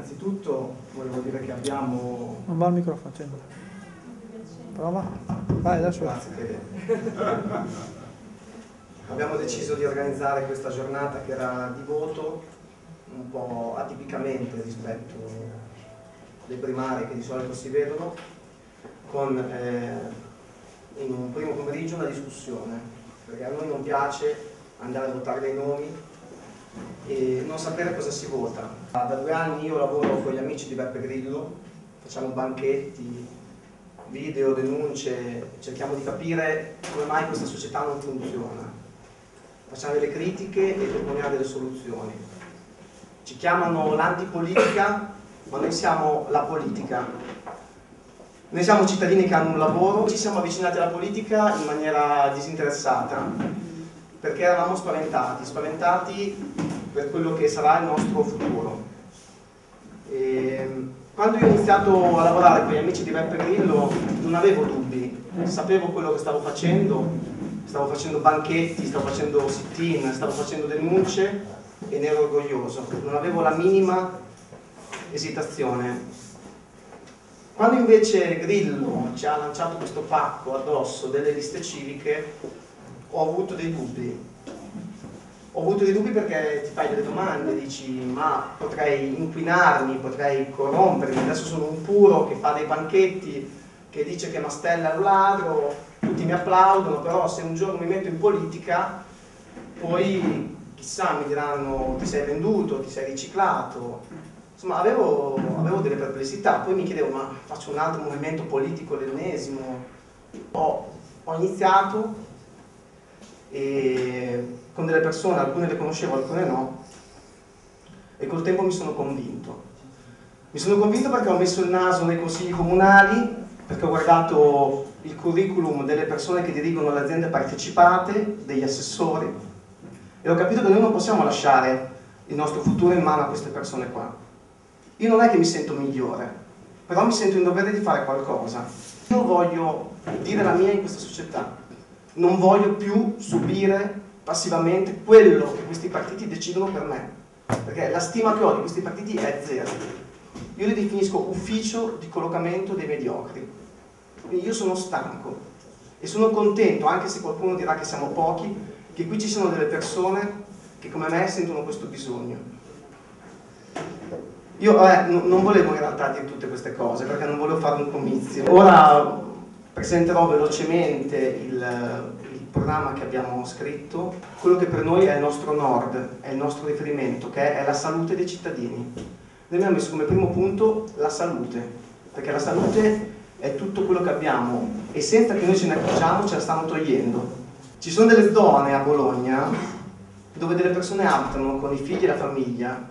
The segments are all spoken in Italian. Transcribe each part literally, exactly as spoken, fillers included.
Innanzitutto volevo dire che abbiamo... Non va il microfono, accendo. Prova. Vai, adesso. Grazie Fede. Abbiamo deciso di organizzare questa giornata che era di voto un po' atipicamente rispetto alle primarie che di solito si vedono, con eh, in un primo pomeriggio una discussione, perché a noi non piace andare a votare dei nomi e non sapere cosa si vota. Da due anni io lavoro con gli amici di Beppe Grillo, facciamo banchetti, video, denunce, cerchiamo di capire come mai questa società non funziona. Facciamo delle critiche e proponiamo delle soluzioni. Ci chiamano l'antipolitica, ma noi siamo la politica. Noi siamo cittadini che hanno un lavoro, ci siamo avvicinati alla politica in maniera disinteressata, perché eravamo spaventati, spaventati per quello che sarà il nostro futuro. E quando io ho iniziato a lavorare con gli amici di Beppe Grillo non avevo dubbi, sapevo quello che stavo facendo, stavo facendo banchetti, stavo facendo sit-in, stavo facendo denunce e ne ero orgoglioso, non avevo la minima esitazione. Quando invece Grillo ci ha lanciato questo pacco addosso delle liste civiche, ho avuto dei dubbi. Ho avuto dei dubbi perché ti fai delle domande, dici ma potrei inquinarmi, potrei corrompermi, adesso sono un puro che fa dei banchetti, che dice che Mastella è un ladro, tutti mi applaudono, però se un giorno mi metto in politica, poi chissà mi diranno ti sei venduto, ti sei riciclato. Insomma avevo, avevo delle perplessità, poi mi chiedevo ma faccio un altro movimento politico, l'ennesimo. Ho, ho iniziato e con delle persone, alcune le conoscevo, alcune no, e col tempo mi sono convinto. Mi sono convinto perché ho messo il naso nei consigli comunali, perché ho guardato il curriculum delle persone che dirigono le aziende partecipate, degli assessori, e ho capito che noi non possiamo lasciare il nostro futuro in mano a queste persone qua. Io non è che mi sento migliore, però mi sento in dovere di fare qualcosa. Io voglio dire la mia in questa società. Non voglio più subire passivamente quello che questi partiti decidono per me, perché la stima che ho di questi partiti è zero. Io li definisco ufficio di collocamento dei mediocri. Quindi io sono stanco e sono contento, anche se qualcuno dirà che siamo pochi, che qui ci siano delle persone che come me sentono questo bisogno. Io eh, non volevo in realtà dire tutte queste cose perché non volevo fare un comizio. Ora presenterò velocemente il, il programma che abbiamo scritto, quello che per noi è il nostro nord, è il nostro riferimento, che è la salute dei cittadini. Noi abbiamo messo come primo punto la salute, perché la salute è tutto quello che abbiamo e senza che noi ce ne accorgiamo ce la stanno togliendo. Ci sono delle zone a Bologna dove delle persone abitano con i figli e la famiglia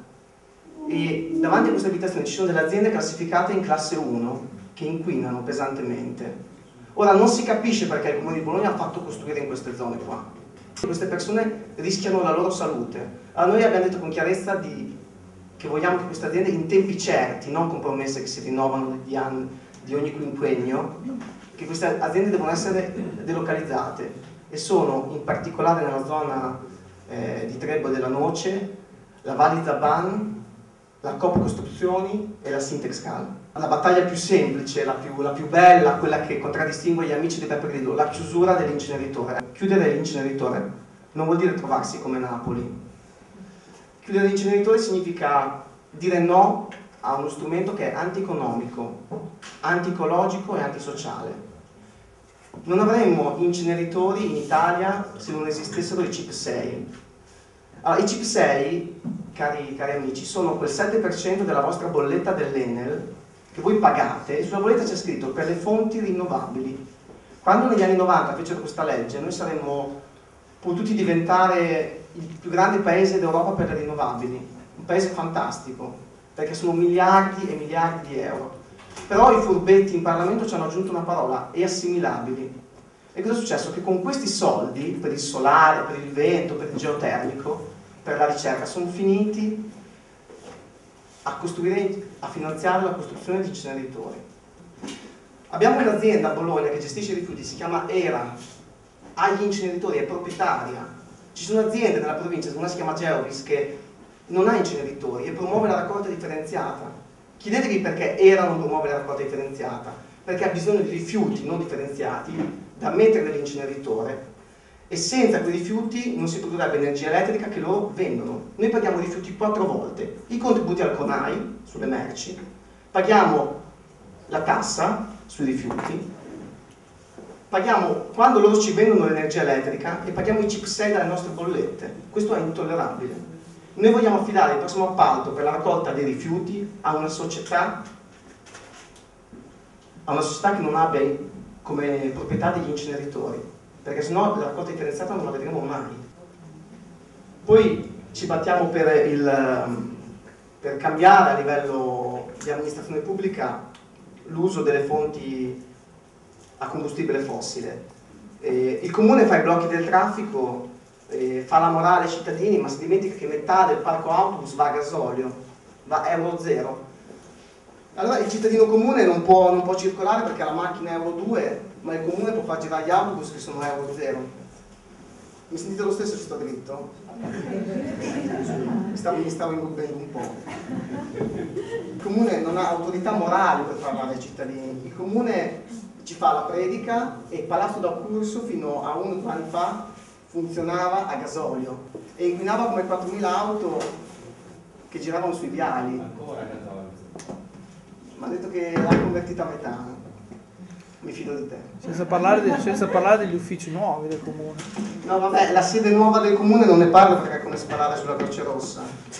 e davanti a queste abitazioni ci sono delle aziende classificate in classe uno che inquinano pesantemente. Ora non si capisce perché il Comune di Bologna ha fatto costruire in queste zone qua. Queste persone rischiano la loro salute. Allora noi abbiamo detto con chiarezza di, che vogliamo che queste aziende in tempi certi, non con promesse che si rinnovano di, anni, di ogni quinquennio, che queste aziende devono essere delocalizzate e sono in particolare nella zona eh, di Trebbo della Noce, la Val di Zaban, la Coop Costruzioni e la Sintexcal. La battaglia più semplice, la più, la più bella, quella che contraddistingue gli amici di Beppe Grillo, la chiusura dell'inceneritore. Chiudere l'inceneritore non vuol dire trovarsi come Napoli. Chiudere l'inceneritore significa dire no a uno strumento che è anti-economico, anti-ecologico e antisociale. Non avremmo inceneritori in Italia se non esistessero i CIP sei. Allora, i CIP sei, cari, cari amici, sono quel sette per cento della vostra bolletta dell'Enel che voi pagate, e sulla bolletta c'è scritto per le fonti rinnovabili. Quando negli anni novanta fecero questa legge, noi saremmo potuti diventare il più grande paese d'Europa per le rinnovabili, un paese fantastico, perché sono miliardi e miliardi di euro. Però i furbetti in Parlamento ci hanno aggiunto una parola, e assimilabili. E cosa è successo? Che con questi soldi, per il solare, per il vento, per il geotermico, per la ricerca, sono finiti a costruire, a finanziare la costruzione di inceneritori. Abbiamo un'azienda a Bologna che gestisce i rifiuti, si chiama ERA, ha gli inceneritori, è proprietaria. Ci sono aziende nella provincia, una si chiama Geovis, che non ha inceneritori e promuove la raccolta differenziata. Chiedetevi perché ERA non promuove la raccolta differenziata, perché ha bisogno di rifiuti non differenziati da mettere nell'inceneritore, e senza quei rifiuti non si produrrebbe energia elettrica che loro vendono. Noi paghiamo i rifiuti quattro volte, i contributi al CONAI sulle merci, paghiamo la tassa sui rifiuti, paghiamo quando loro ci vendono l'energia elettrica e paghiamo i C I P sei dalle nostre bollette. Questo è intollerabile. Noi vogliamo affidare il prossimo appalto per la raccolta dei rifiuti a una società, a una società che non abbia come proprietà degli inceneritori, perché sennò la raccolta differenziata non la vedremo mai. Poi ci battiamo per, il, per cambiare a livello di amministrazione pubblica l'uso delle fonti a combustibile fossile. Eh, il comune fa i blocchi del traffico, eh, fa la morale ai cittadini, ma si dimentica che metà del parco autobus va a gasolio, va a euro zero. Allora il cittadino comune non può, non può circolare perché ha la macchina euro due, ma il comune può far girare gli autobus che sono euro zero. Mi sentite lo stesso, ci sto dritto? Mi stavo, mi stavo ingobbendo un po'. Il comune non ha autorità morale per parlare ai cittadini. Il comune ci fa la predica e il Palazzo d'Accurso fino a uno o due anni fa funzionava a gasolio e inquinava come quattromila auto che giravano sui viali. Ancora a gasolio. Mi ha detto che l'ha convertita a metano. Mi fido di te. Senza parlare, di, senza parlare degli uffici nuovi del comune. No vabbè, la sede nuova del comune non ne parlo perché è come sparare sulla Croce Rossa.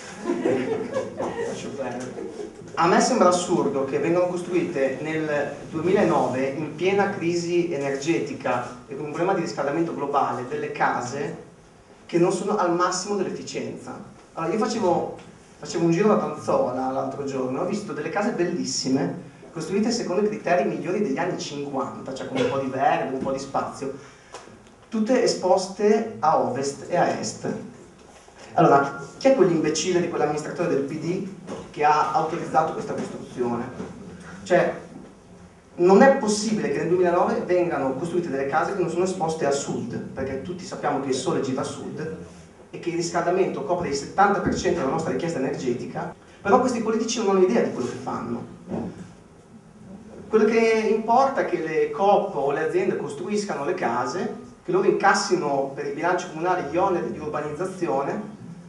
Lascio perdere. A me sembra assurdo che vengano costruite nel duemilanove, in piena crisi energetica e con un problema di riscaldamento globale, delle case che non sono al massimo dell'efficienza. Allora io facevo, facevo un giro da Tanzola l'altro giorno, ho visto delle case bellissime costruite secondo i criteri migliori degli anni cinquanta, cioè con un po' di verde, un po' di spazio, tutte esposte a ovest e a est. Allora, chi è quell'imbecille di quell'amministratore del P D che ha autorizzato questa costruzione? Cioè, non è possibile che nel duemilanove vengano costruite delle case che non sono esposte a sud, perché tutti sappiamo che il sole gira a sud e che il riscaldamento copre il settanta per cento della nostra richiesta energetica, però questi politici non hanno idea di quello che fanno. Quello che importa è che le coop o le aziende costruiscano le case, che loro incassino per i bilanci comunali gli oneri di urbanizzazione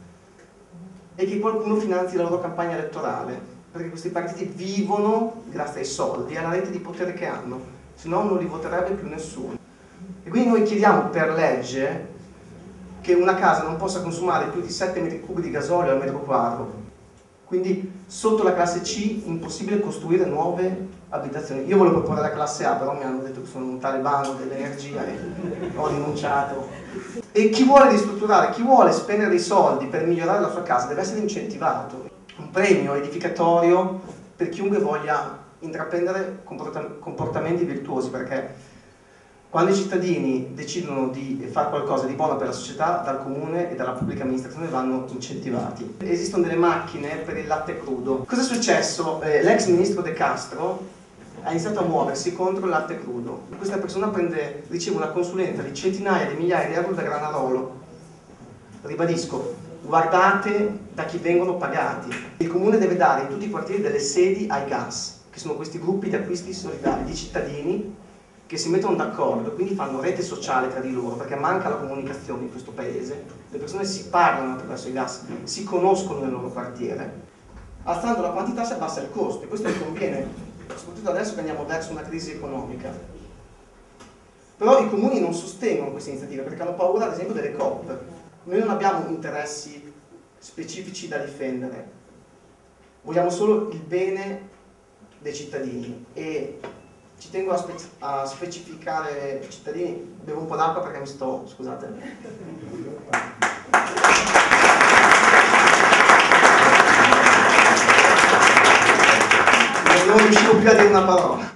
e che qualcuno finanzi la loro campagna elettorale, perché questi partiti vivono grazie ai soldi e alla rete di potere che hanno, se no non li voterebbe più nessuno. E quindi noi chiediamo per legge che una casa non possa consumare più di sette metri cubi di gasolio al metro quadro. Quindi sotto la classe C è impossibile costruire nuove abitazioni. Io volevo proporre la classe A, però mi hanno detto che sono un talebano dell'energia e ho rinunciato. E chi vuole ristrutturare, chi vuole spendere dei soldi per migliorare la sua casa deve essere incentivato. Un premio edificatorio per chiunque voglia intraprendere comportamenti virtuosi, perché quando i cittadini decidono di fare qualcosa di buono per la società, dal comune e dalla pubblica amministrazione vanno incentivati. Esistono delle macchine per il latte crudo. Cosa è successo? Eh, l'ex ministro De Castro ha iniziato a muoversi contro il latte crudo. Questa persona prende, riceve una consulenza di centinaia di migliaia di euro da Granarolo. Ribadisco, guardate da chi vengono pagati. Il comune deve dare in tutti i quartieri delle sedi ai gas, che sono questi gruppi di acquisti solidari di cittadini che si mettono d'accordo, quindi fanno rete sociale tra di loro, perché manca la comunicazione in questo paese, le persone si parlano attraverso i gas, si conoscono nel loro quartiere. Alzando la quantità si abbassa il costo, e questo conviene, soprattutto adesso che andiamo verso una crisi economica. Però i comuni non sostengono queste iniziative, perché hanno paura ad esempio delle coop. Noi non abbiamo interessi specifici da difendere, vogliamo solo il bene dei cittadini. E ci tengo a, spe a specificare ai cittadini, bevo un po' d'acqua perché mi sto, scusate. Non riuscivo più a dire una parola.